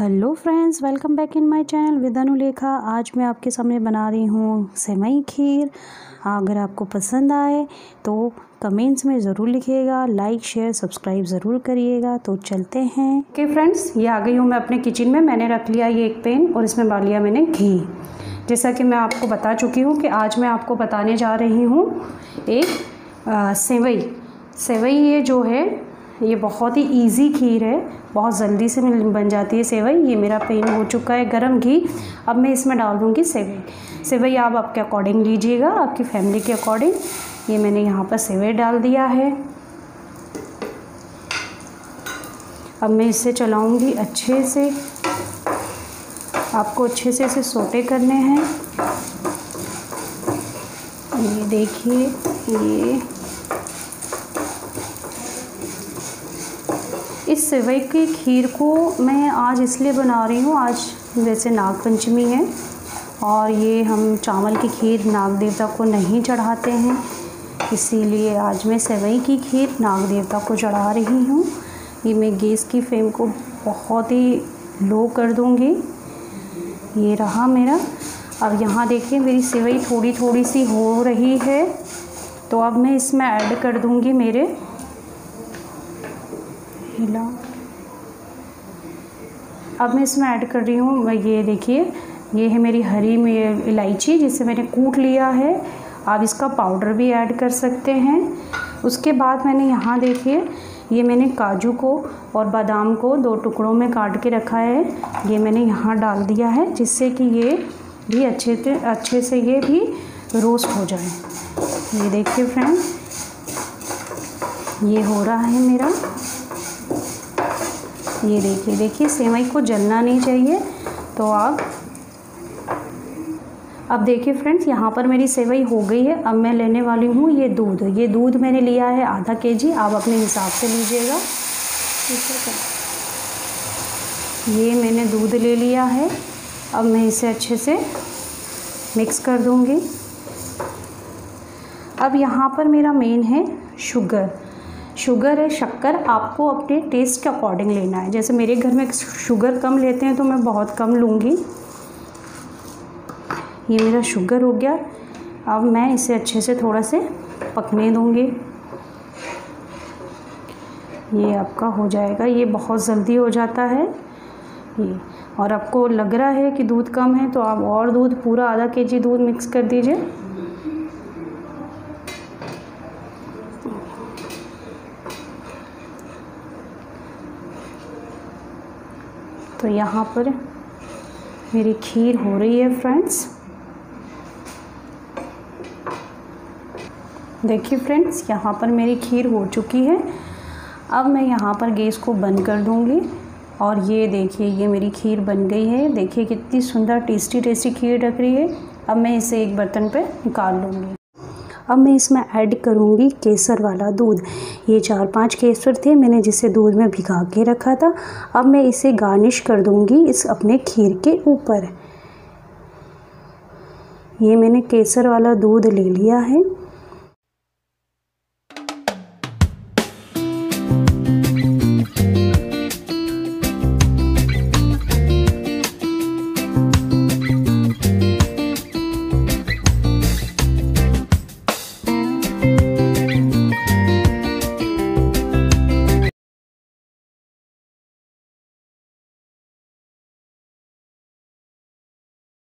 Hello friends, welcome back in my channel with Anulekha. आज मैं आपके सामने बना रही हूँ सेवई खीर। अगर आपको पसंद आए तो कमेंट्स में ज़रूर लिखिएगा, लाइक शेयर सब्सक्राइब ज़रूर करिएगा। तो चलते हैं। ओके फ्रेंड्स, ये आ गई हूँ मैं अपने किचन में। मैंने रख लिया ये एक पैन और इसमें डाल लिया मैंने घी। जैसा कि मैं आपको बता चुकी हूँ कि आज मैं आपको बताने जा रही हूँ एक सेवई ये जो है ये बहुत ही इजी खीर है, बहुत जल्दी से बन जाती है सेवई। ये मेरा पैन हो चुका है गरम घी। अब मैं इसमें डाल दूँगी सेवई आप आपके अकॉर्डिंग लीजिएगा, आपकी फैमिली के अकॉर्डिंग। ये मैंने यहाँ पर सेवई डाल दिया है। अब मैं इसे चलाऊँगी अच्छे से। आपको अच्छे से इसे सोटे करने हैं। ये देखिए, ये इस सेवई की खीर को मैं आज इसलिए बना रही हूँ, आज वैसे नाग पंचमी है और ये हम चावल की खीर नाग देवता को नहीं चढ़ाते हैं, इसीलिए आज मैं सेवई की खीर नाग देवता को चढ़ा रही हूँ। ये मैं गैस की फ्लेम को बहुत ही लो कर दूँगी। ये रहा मेरा। अब यहाँ देखिए मेरी सेवई थोड़ी थोड़ी सी हो रही है, तो अब मैं इसमें ऐड कर दूँगी मेरे अब मैं इसमें ऐड कर रही हूँ, ये देखिए ये है मेरी हरी इलायची जिसे मैंने कूट लिया है। आप इसका पाउडर भी ऐड कर सकते हैं। उसके बाद मैंने यहाँ देखिए ये मैंने काजू को और बादाम को 2 टुकड़ों में काट के रखा है, ये मैंने यहाँ डाल दिया है, जिससे कि ये भी अच्छे से ये भी रोस्ट हो जाए। ये देखिए फ्रेंड्स, ये हो रहा है मेरा। ये देखिए सेवई को जलना नहीं चाहिए। तो आप अब देखिए फ्रेंड्स, यहाँ पर मेरी सेवई हो गई है। अब मैं लेने वाली हूँ ये दूध मैंने लिया है आधा केजी। आप अपने हिसाब से लीजिएगा। ये मैंने दूध ले लिया है। अब मैं इसे अच्छे से मिक्स कर दूँगी। अब यहाँ पर मेरा मेन है शुगर है, शक्कर आपको अपने टेस्ट के अकॉर्डिंग लेना है। जैसे मेरे घर में शुगर कम लेते हैं तो मैं बहुत कम लूँगी। ये मेरा शुगर हो गया। अब मैं इसे अच्छे से थोड़ा से पकने दूँगी। ये आपका हो जाएगा, ये बहुत जल्दी हो जाता है ये। और आपको लग रहा है कि दूध कम है तो आप और दूध पूरा आधा केजी दूध मिक्स कर दीजिए। तो यहाँ पर मेरी खीर हो रही है फ्रेंड्स। देखिए फ्रेंड्स, यहाँ पर मेरी खीर हो चुकी है। अब मैं यहाँ पर गैस को बंद कर दूँगी और ये देखिए ये मेरी खीर बन गई है। देखिए कितनी सुंदर टेस्टी खीर लग रही है। अब मैं इसे एक बर्तन पे निकाल लूँगी। अब मैं इसमें ऐड करूँगी केसर वाला दूध। ये 4-5 केसर थे मैंने जिसे दूध में भिगा के रखा था। अब मैं इसे गार्निश कर दूँगी इस अपने खीर के ऊपर। ये मैंने केसर वाला दूध ले लिया है।